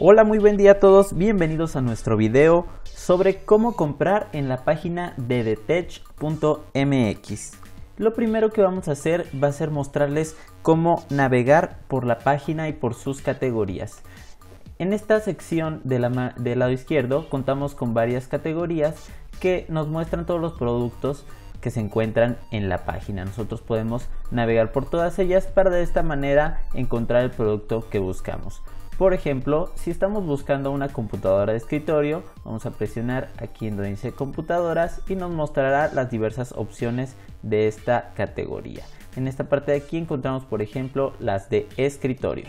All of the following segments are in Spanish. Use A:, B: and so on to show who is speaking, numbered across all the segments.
A: Hola, muy buen día a todos, bienvenidos a nuestro video sobre cómo comprar en la página de Detech.mx. Lo primero que vamos a hacer va a ser mostrarles cómo navegar por la página y por sus categorías. En esta sección del lado izquierdo contamos con varias categorías que nos muestran todos los productos que se encuentran en la página. Nosotros podemos navegar por todas ellas para de esta manera encontrar el producto que buscamos. Por ejemplo, si estamos buscando una computadora de escritorio, vamos a presionar aquí en donde dice computadoras y nos mostrará las diversas opciones de esta categoría. En esta parte de aquí encontramos, por ejemplo, las de escritorio.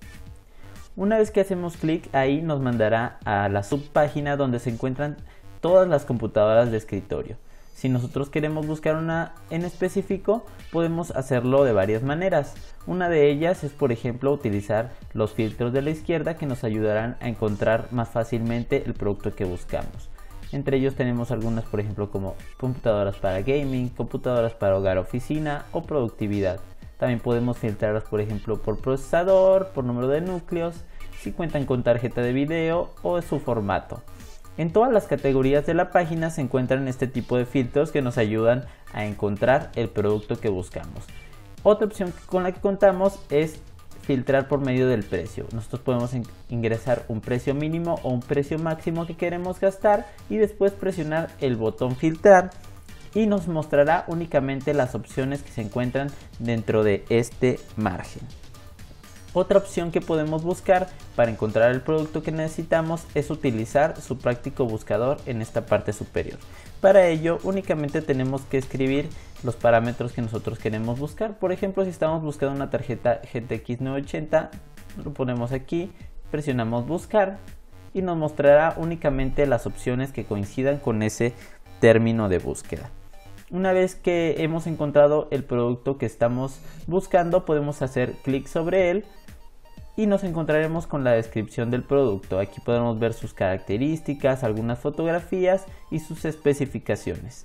A: Una vez que hacemos clic ahí nos mandará a la subpágina donde se encuentran todas las computadoras de escritorio. Si nosotros queremos buscar una en específico, podemos hacerlo de varias maneras. Una de ellas es, por ejemplo, utilizar los filtros de la izquierda que nos ayudarán a encontrar más fácilmente el producto que buscamos. Entre ellos tenemos algunas, por ejemplo, como computadoras para gaming, computadoras para hogar, oficina o productividad. También podemos filtrarlas, por ejemplo, por procesador, por número de núcleos, si cuentan con tarjeta de video o su formato. En todas las categorías de la página se encuentran este tipo de filtros que nos ayudan a encontrar el producto que buscamos. Otra opción con la que contamos es filtrar por medio del precio. Nosotros podemos ingresar un precio mínimo o un precio máximo que queremos gastar y después presionar el botón filtrar y nos mostrará únicamente las opciones que se encuentran dentro de este margen. Otra opción que podemos buscar para encontrar el producto que necesitamos es utilizar su práctico buscador en esta parte superior. Para ello únicamente tenemos que escribir los parámetros que nosotros queremos buscar. Por ejemplo, si estamos buscando una tarjeta GTX 980, lo ponemos aquí, presionamos buscar y nos mostrará únicamente las opciones que coincidan con ese término de búsqueda. Una vez que hemos encontrado el producto que estamos buscando, podemos hacer clic sobre él y nos encontraremos con la descripción del producto. Aquí podemos ver sus características, algunas fotografías y sus especificaciones.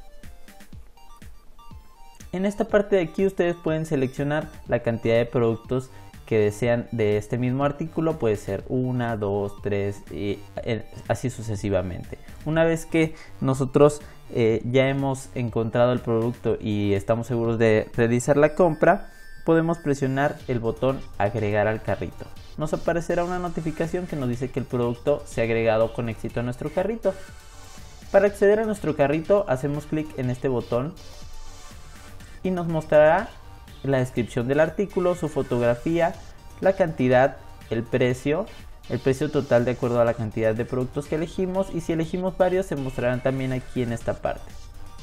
A: En esta parte de aquí ustedes pueden seleccionar la cantidad de productos que desean de este mismo artículo. Puede ser 1, 2, 3 y así sucesivamente. Una vez que nosotros ya hemos encontrado el producto y estamos seguros de realizar la compra, podemos presionar el botón agregar al carrito. Nos aparecerá una notificación que nos dice que el producto se ha agregado con éxito a nuestro carrito. Para acceder a nuestro carrito hacemos clic en este botón y nos mostrará la descripción del artículo, su fotografía, la cantidad, el precio total de acuerdo a la cantidad de productos que elegimos, y si elegimos varios se mostrarán también aquí en esta parte.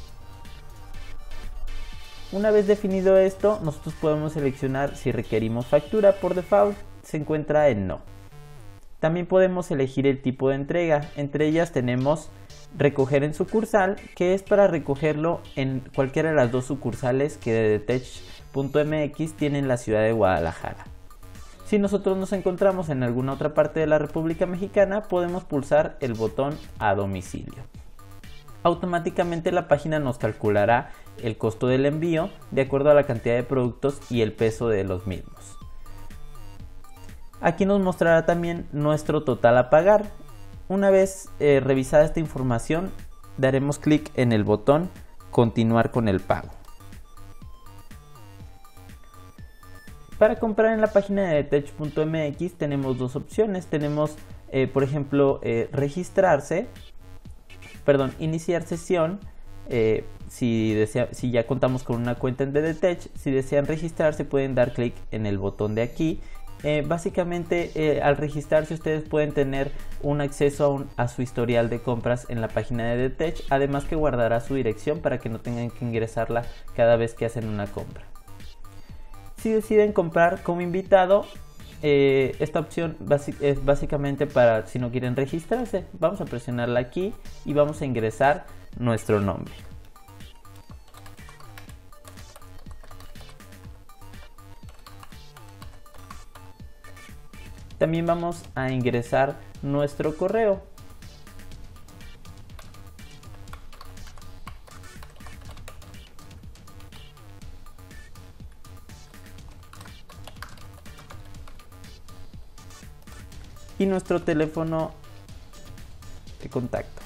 A: Una vez definido esto, nosotros podemos seleccionar si requerimos factura. Por default se encuentra en no. También podemos elegir el tipo de entrega. Entre ellas tenemos recoger en sucursal, que es para recogerlo en cualquiera de las dos sucursales que de Detech.mx tiene en la ciudad de Guadalajara. Si nosotros nos encontramos en alguna otra parte de la República Mexicana, podemos pulsar el botón a domicilio. Automáticamente la página nos calculará el costo del envío de acuerdo a la cantidad de productos y el peso de los mismos. Aquí nos mostrará también nuestro total a pagar. Una vez revisada esta información, daremos clic en el botón continuar con el pago. Para comprar en la página de Detech.mx tenemos dos opciones. Tenemos por ejemplo iniciar sesión. Si ya contamos con una cuenta en Detech, si desean registrarse pueden dar clic en el botón de aquí. Básicamente al registrarse ustedes pueden tener un acceso a su historial de compras en la página de Detech, además que guardará su dirección para que no tengan que ingresarla cada vez que hacen una compra. Si deciden comprar como invitado, esta opción es básicamente para si no quieren registrarse. Vamos a presionarla aquí y vamos a ingresar nuestro nombre. También vamos a ingresar nuestro correo. y nuestro teléfono de contacto.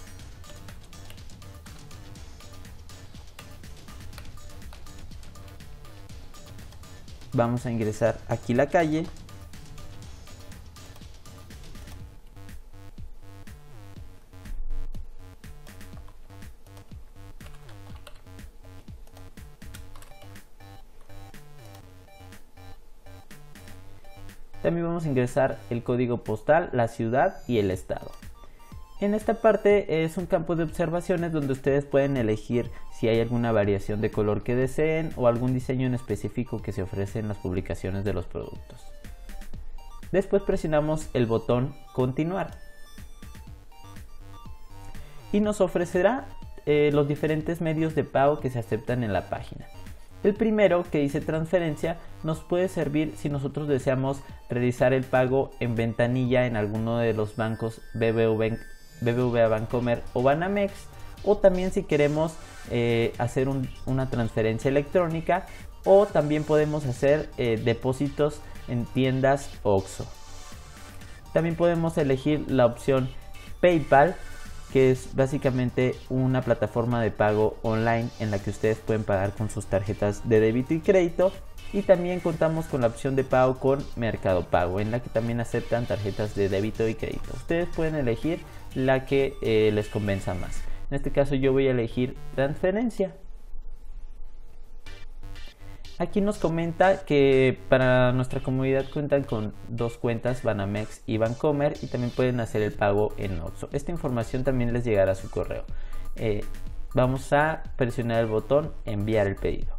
A: Vamos a ingresar aquí la calle. También vamos a ingresar el código postal, la ciudad y el estado. En esta parte es un campo de observaciones donde ustedes pueden elegir si hay alguna variación de color que deseen o algún diseño en específico que se ofrece en las publicaciones de los productos. Después presionamos el botón continuar y nos ofrecerá los diferentes medios de pago que se aceptan en la página. El primero, que dice transferencia, nos puede servir si nosotros deseamos realizar el pago en ventanilla en alguno de los bancos BBVA Bancomer o Banamex, o también si queremos hacer una transferencia electrónica, o también podemos hacer depósitos en tiendas OXXO. También podemos elegir la opción PayPal, que es básicamente una plataforma de pago online en la que ustedes pueden pagar con sus tarjetas de débito y crédito. Y también contamos con la opción de pago con Mercado Pago, en la que también aceptan tarjetas de débito y crédito. Ustedes pueden elegir la que les convenza más. En este caso yo voy a elegir transferencia. Aquí nos comenta que para nuestra comunidad cuentan con 2 cuentas, Banamex y Bancomer, y también pueden hacer el pago en OXXO. Esta información también les llegará a su correo. Vamos a presionar el botón enviar el pedido.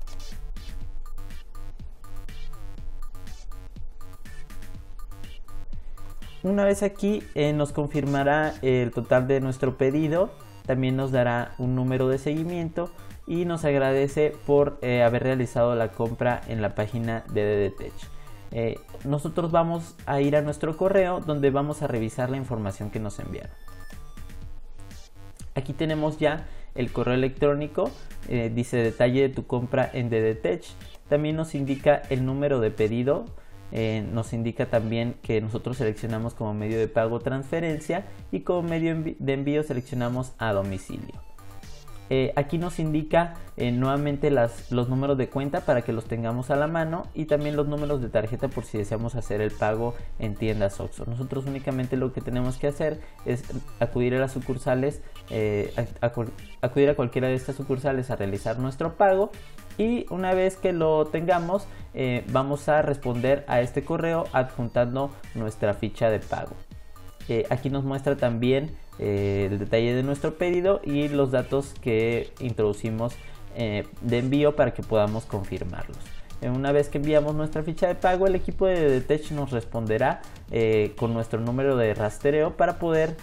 A: Una vez aquí nos confirmará el total de nuestro pedido, también nos dará un número de seguimiento y nos agradece por haber realizado la compra en la página de DDTech. Nosotros vamos a ir a nuestro correo donde vamos a revisar la información que nos enviaron. Aquí tenemos ya el correo electrónico, dice detalle de tu compra en DDTech. También nos indica el número de pedido. Nos indica también que nosotros seleccionamos como medio de pago transferencia y como medio de envío seleccionamos a domicilio. Aquí nos indica nuevamente los números de cuenta para que los tengamos a la mano, y también los números de tarjeta por si deseamos hacer el pago en tiendas OXXO. Nosotros únicamente lo que tenemos que hacer es acudir a las sucursales, acudir a cualquiera de estas sucursales a realizar nuestro pago, y una vez que lo tengamos vamos a responder a este correo adjuntando nuestra ficha de pago. Aquí nos muestra también el detalle de nuestro pedido y los datos que introducimos de envío para que podamos confirmarlos. Una vez que enviamos nuestra ficha de pago, el equipo de DDTech nos responderá con nuestro número de rastreo para poder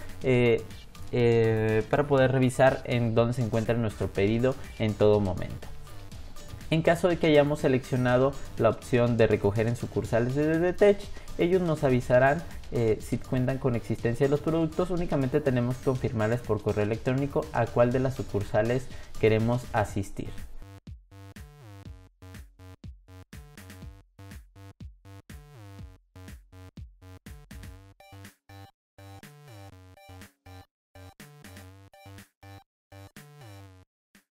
A: revisar en dónde se encuentra nuestro pedido en todo momento. En caso de que hayamos seleccionado la opción de recoger en sucursales de DDTech, ellos nos avisarán si cuentan con existencia de los productos. Únicamente tenemos que confirmarles por correo electrónico a cuál de las sucursales queremos asistir.